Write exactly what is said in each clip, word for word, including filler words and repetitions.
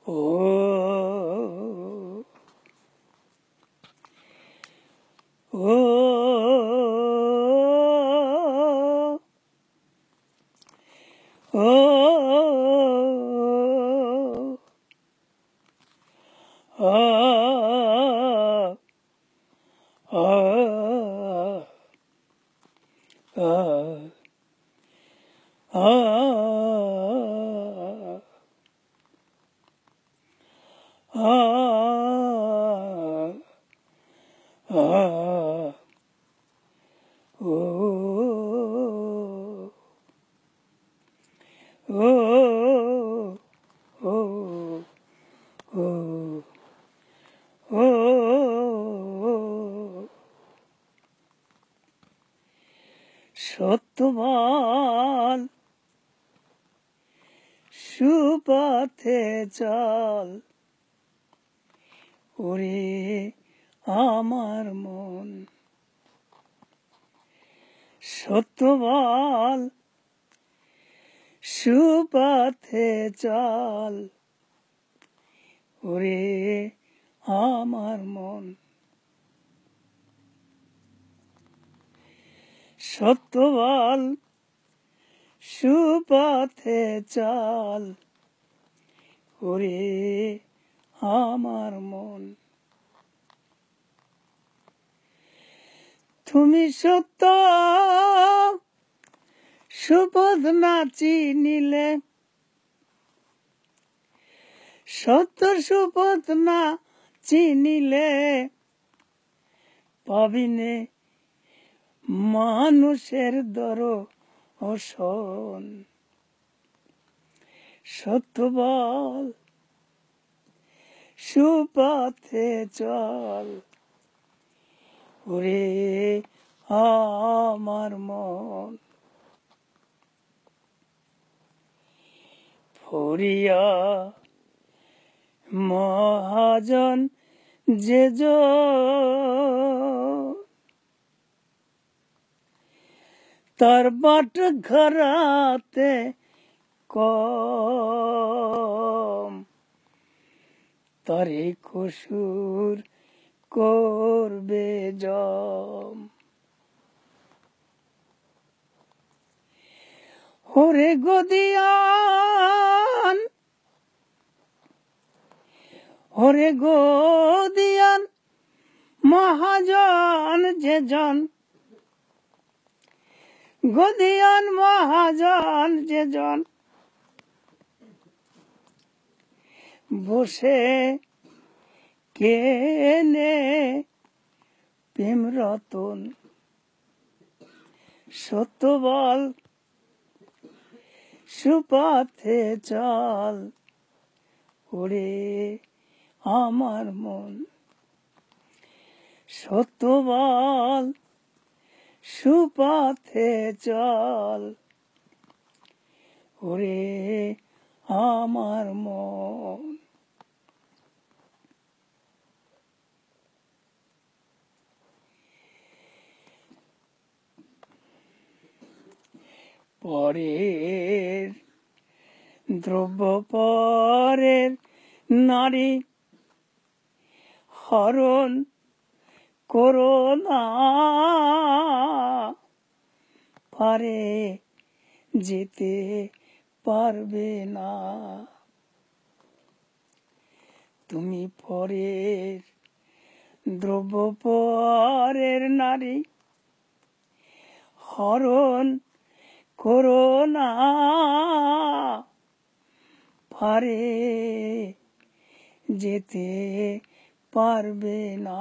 ও ও ও আ আ আ আ আ ও ও ও ও ও সত্যবান সুপথে চল ওরে আমার মন সত্যবান সুপথে চল ওরে আমার মন সত্যবান সুপথে চল ওরে আমার মন তুমি সত্য সুপথ না চিনিলে সত্য সুপথ না চিনিলে পাবিনে মানুষের দর্শন সত্য বল সুপথে চল ওরে আমার মন ফরিয়া মহাজন যে তার বাট ঘরাতে কম তারে কসুর করবে জম ওরে গদিয়ান ওরে গদিয়ান মহাজন যে জন গদিয়ান মহাজন যে জন বসে কেনে প্রেম রতন সত্য বল সুপথে চল ওরে আমার মন সত্য বল সুপথে চল ওরে আমার মন পরের দ্রব্য পরের নারী হরণ করোনা পারে যেতে পারবে না তুমি পরের দ্রব্য পরের নারী হরণ করোনা পারে যেতে পারবে না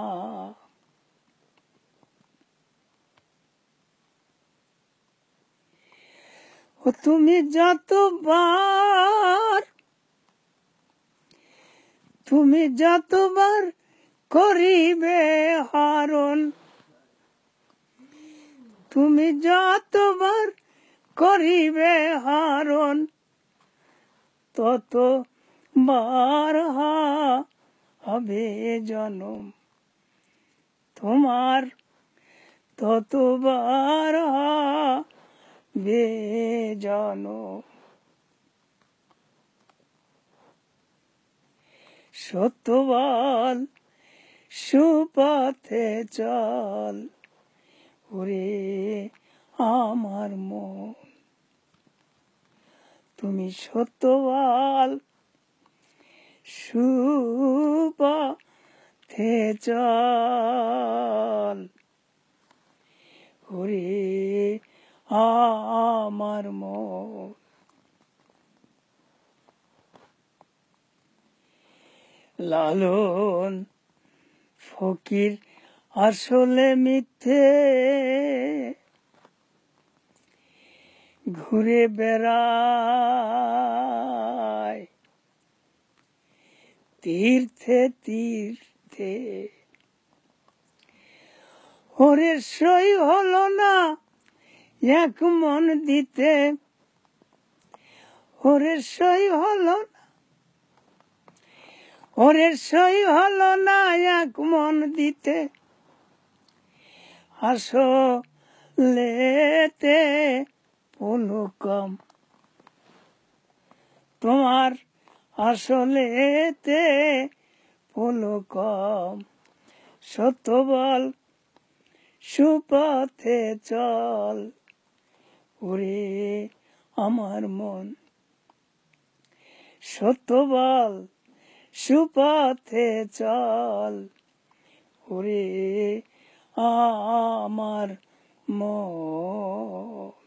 ও তুমি যতবার তুমি যতবার করিবে হরণ তুমি যতবার করিবে হরণ ততবার হবে জনম তোমার ততবার হবে জনম সত্য বল সুপথে চল ওরে আমার মন তুমি সত্য বল সুপথে চল ওরে আমার মন লালন ফকির আসলে মিথ্যে ঘুরে বেড়ায় তীর্থে তীর্থে ওরে সই হলো না এক মন দিতে ওরে সই হলো না ওরে সই হলো না এক মন দিতে আসলেতে পুলকম তোমার আসলেতে পুলকম সত্য বল সুপথে চল ওরে আমার মন সত্য বল সুপথে চল ওরে আমার মন